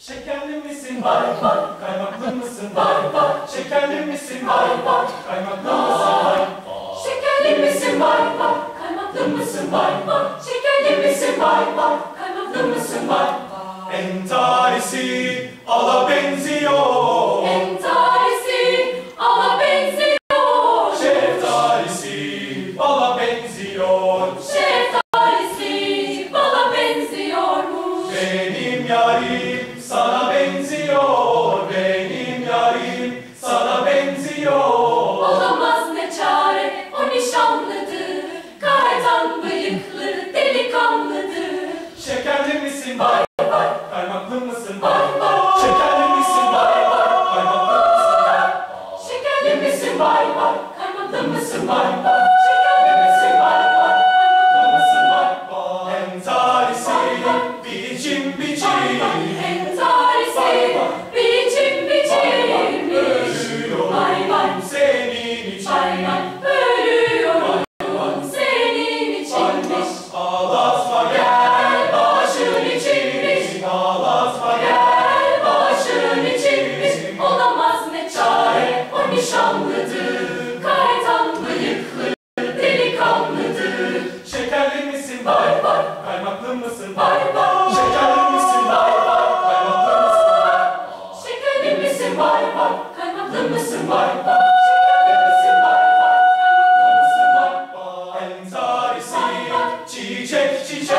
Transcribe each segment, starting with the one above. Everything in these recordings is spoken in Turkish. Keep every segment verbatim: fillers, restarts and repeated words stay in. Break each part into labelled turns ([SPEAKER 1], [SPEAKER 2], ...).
[SPEAKER 1] Şekerli misin bay bay, kaymaklı mısın bay bay? Şekerli misin bay bay, kaymaklı mısın bay bay?
[SPEAKER 2] Şekerli misin bay bay, kaymaklı mısın bay bay? Şekerli misin bay bay, kaymaklı mısın bay bay?
[SPEAKER 1] Entarisi ala benziyor,
[SPEAKER 2] Entarisi ala benziyor,
[SPEAKER 1] şeftalisi bala benziyor.
[SPEAKER 2] Şeftalisi bala benziyormuş.
[SPEAKER 1] Benim yarim sana benziyor, benim yarim sana benziyor.
[SPEAKER 2] Olamaz ne çare, o nişanlıdır, kaytan bıyıklı delikanlıdır.
[SPEAKER 1] Şekerli misin bay bay, kaymaklı mısın bay bay? Şekerli misin bay bay, kaymaklı mısın bay bay?
[SPEAKER 2] Şekerli misin bay bay, kaymaklı mısın bay bay?
[SPEAKER 1] Şekerli misin bay bay, kaymaklı mısın bay bay? Entarisi biçim biçim,
[SPEAKER 2] Entarisi biçim biçim,
[SPEAKER 1] ölüyorum
[SPEAKER 2] bay bay,
[SPEAKER 1] senin için.
[SPEAKER 2] bay bay, ölüyorum senin içinmiş.
[SPEAKER 1] Ağlatma gel başın içinmiş, ağlatma gel
[SPEAKER 2] Başın içinmiş, olamaz ne çare, o nişanlıdır, kaytan bıyıklı delikanlıdır.
[SPEAKER 1] Şekerli misin bay bay, kaymaklı mısın bay bay? Şekerli misin bay bay, kaymaklı mısın bay bay?
[SPEAKER 2] Şekerli misin bay bay, kaymaklı mısın bay bay?
[SPEAKER 1] Şekerli misin bay bay, kaymaklı mısın bay bay? Entarisi çiçek çiçek,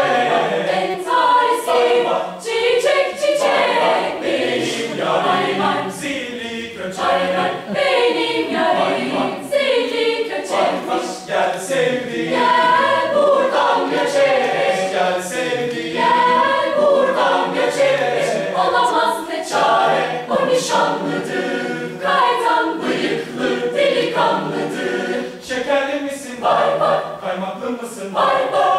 [SPEAKER 2] Entarisi çiçek çiçek,
[SPEAKER 1] benim yarim zilli köçek.
[SPEAKER 2] benim yarim zilli köçekmiş.
[SPEAKER 1] Gel sevdiğim,
[SPEAKER 2] Gel buradan göçeş,
[SPEAKER 1] gel sevdiğim,
[SPEAKER 2] gel buradan göçeş. Olamaz ne çare, o nişanlıdır, kaytan bıyıklı delikanlıdır.
[SPEAKER 1] şekerli misin bay bay, kaymaklı mısın bay bay?